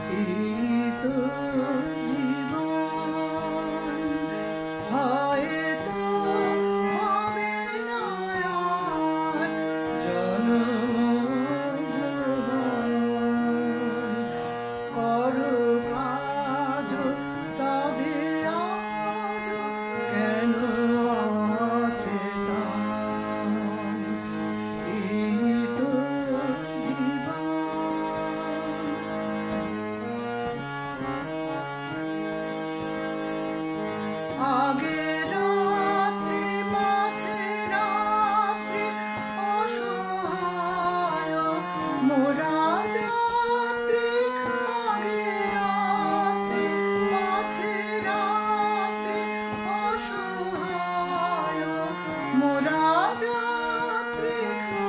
এই তো জীবন, হয়তো হবে না আর জন্মগ্রহণ। করো কাজ তবে আজ কেন অচেতন। এই তো জীবন। আগে রাত্রি মাঝে রাত্রি অসহায় মোরা যাত্রী। আগে রাত্রি মাঝে রাত্রি অসহায় মোরা যাত্রী।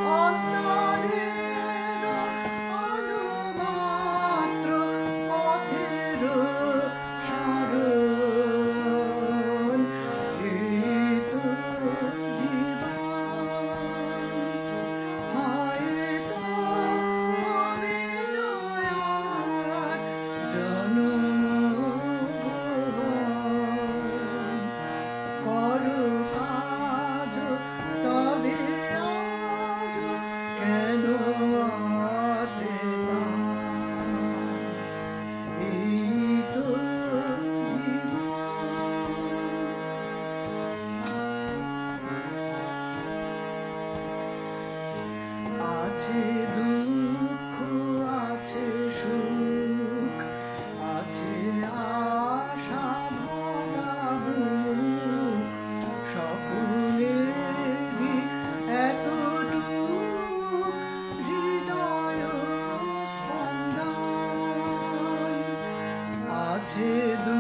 অন্তরের আলো মাত্র পথের সারণ। এই তো জীবন, হয়তো হবে না আর জন্মগ্রহণ। করো কাজ তবে আজ কেন অচেতন। এই তো জীবন। আছে দুঃখ আছে সুখ, আছে আশা ভরা বুক। সকলেরই এতটুক হৃদয় স্পন্দন। আছে